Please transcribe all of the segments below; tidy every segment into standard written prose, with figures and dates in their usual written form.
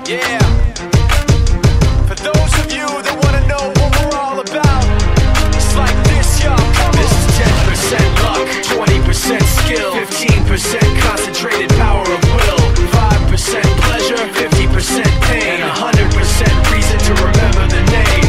Yeah. For those of you that wanna know what we're all about, it's like this, y'all. This is 10% luck, 20% skill, 15% concentrated power of will, 5% pleasure, 50% pain, and 100% reason to remember the name.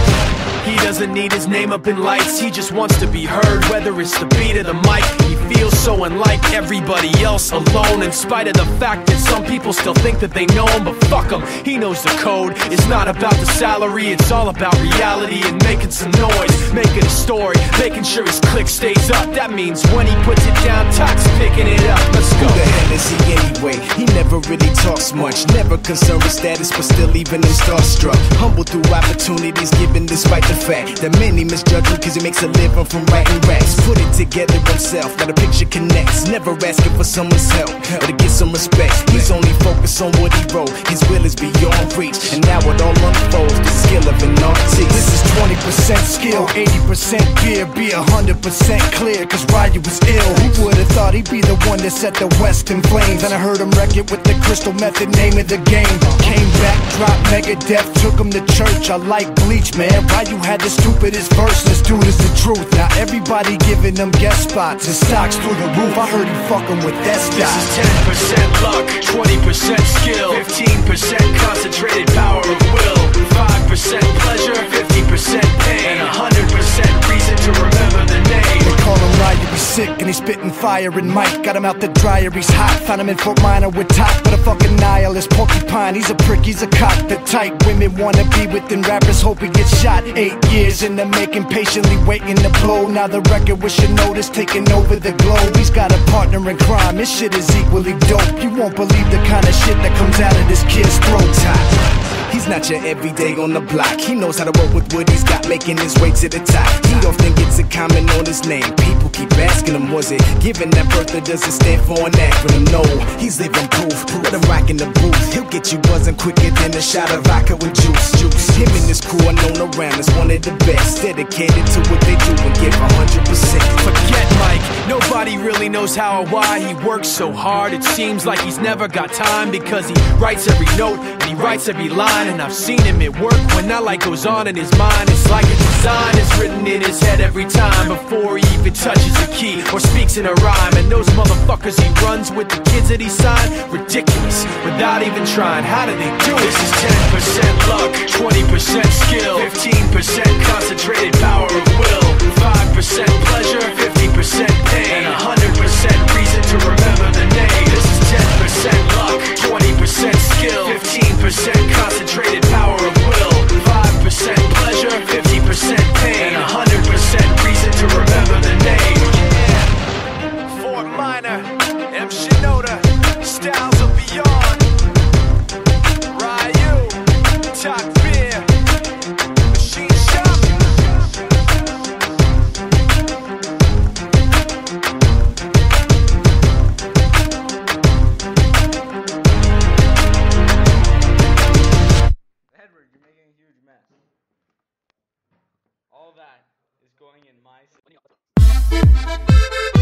He doesn't need his name up in lights, he just wants to be heard, whether it's the beat or the mic. He feels so unlike everybody else, alone, in spite of the fact that some people still think that they know him. But fuck him, he knows the code. It's not about the salary, it's all about reality and making some noise, making a story, making sure his click stays up. That means when he puts it down, Tox picking it up. Let's go. Who the hell is he anyway? He never really talks much, never concerned with status, but still even him starstruck. Humble through opportunities given despite the fact that many misjudge him cause he makes a living from writing raps. Put it together himself, now the picture connects, never asking for someone's help or to get some respect. He's only focused on what he wrote, his will is beyond reach, and now it all unfolds, the skill of an artist. This is 20% skill, 80% fear, be 100% clear, cause Ryu was ill. Who would've thought he'd be the one that set the West in flames? And I heard him wreck it with the Crystal Method, name of the game. Came back, dropped Megadeth, took him to church. I like Bleach, man, Ryu had the stupidest verse, this dude is the truth. Now everybody giving them guest spots, his stocks through the roof. I heard he fucking with that stock. This is 10% luck, 20% skill, 15% concentrated power of will, 5% pleasure, 50% pain, and 100% reason to remember the name. They call him Ryu, he's sick and he's spitting fire. And Mike got him out the dryer, he's hot. Found him in Fort Minor with Top, but a fucking nihilist porcupine. He's a prick, he's a cock. The type women wanna be within, rappers hope he gets shot. 8 years in the making, patiently waiting to blow. Now the record with your notice taking over the globe. He's got a partner in crime, his shit is equally dope. You won't believe the kind of shit that comes out of this kid's throat. He's not your everyday on the block. He knows how to work with what he's got, making his way to the top. He often gets a comment on his name. People keep asking him, was it given that birth or does it stand for an acronym? No, he's living proof. Let him rock in the booth. He'll get you buzzing quicker than a shot of vodka with juice. Him and his crew are known around as one of the best, dedicated to what they do and give 100%. Forget Mike, nobody really knows how or why he works so hard. It seems like he's never got time, because he writes every note and he writes every line. And I've seen him at work when that light goes on in his mind. It's like a design is written in his head every time, before he even touches a key or speaks in a rhyme. And those motherfuckers he runs with, the kids that he signed, ridiculous, without even trying. How do they do it? This is 10% luck, 20% skill, 15% concentrated power of will, 5% pleasure, 50% pain, and 100% reason to remember the name. This is 10% luck, 20% skill, 15% concentrated power of will, 5% pleasure, 50% pain, and 100% reason to remember the name. Yeah. Fort Minor, M. Shinoda, Styles of Beyond, Ryu, Top Beer, Machine Shop. Edward, you're making a huge mess. All that is going in my...